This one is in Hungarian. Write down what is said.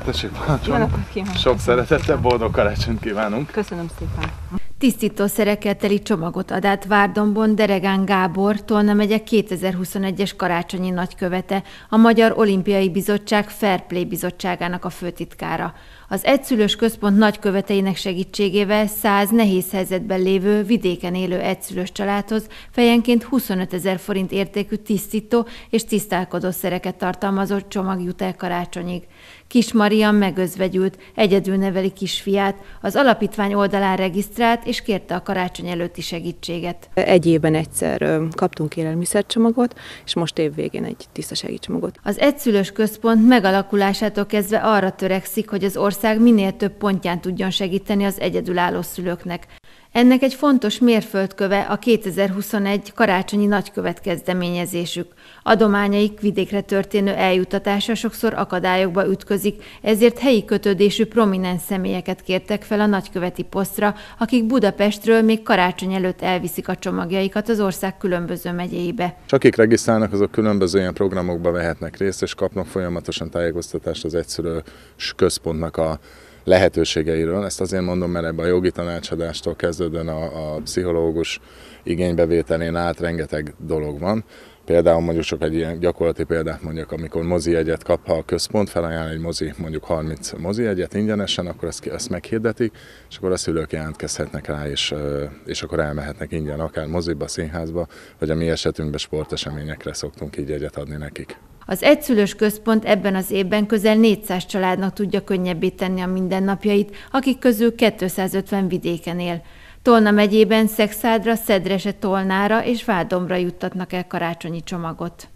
Tessék, parancsolni. Sok szeretettel, boldog karácsonyt kívánunk. Köszönöm szépen. Tisztítószerekkel teli csomagot ad át Várdombon Deregán Gábor, Tolna megye 2021-es karácsonyi nagykövete, a Magyar Olimpiai Bizottság Fair Play bizottságának a főtitkára. Az egyszülős központ nagyköveteinek segítségével 100 nehéz helyzetben lévő, vidéken élő egyszülős családhoz fejenként 25 000 forint értékű tisztító és tisztálkodószereket tartalmazó csomag jut el karácsonyig. Kis Marian megözvegyült, egyedül neveli kisfiát, az alapítvány oldalán regisztrált és kérte a karácsony előtti segítséget. Egy évben egyszer kaptunk élelmiszercsomagot, és most évvégén egy tisztasági csomagot. Az egyszülős központ megalakulásától kezdve arra törekszik, hogy az ország minél több pontján tudjon segíteni az egyedülálló szülőknek. Ennek egy fontos mérföldköve a 2021 karácsonyi nagykövet kezdeményezésük. Adományaik vidékre történő eljutatása sokszor akadályokba ütközik, ezért helyi kötődésű prominens személyeket kértek fel a nagyköveti posztra, akik Budapestről még karácsony előtt elviszik a csomagjaikat az ország különböző megyéibe. És akik regisztrálnak, azok különböző ilyen programokba vehetnek részt, és kapnak folyamatosan tájékoztatást az egyszülős központnak a lehetőségeiről. Ezt azért mondom, mert ebben a jogi tanácsadástól kezdődően a pszichológus igénybevételén át rengeteg dolog van. Például mondjuk csak egy ilyen gyakorlati példát mondjak, amikor mozijegyet kap, ha a központ felajánl egy mondjuk 30 mozijegyet ingyenesen, akkor ezt meghirdetik, és akkor a szülők jelentkezhetnek rá, és akkor elmehetnek ingyen, akár moziba, színházba, vagy a mi esetünkben sporteseményekre szoktunk így jegyet adni nekik. Az egyszülős központ ebben az évben közel 400 családnak tudja könnyebbé tenni a mindennapjait, akik közül 250 vidéken él. Tolna megyében Szekszádra, Szedrese, Tolnára és Várdombra juttatnak el karácsonyi csomagot.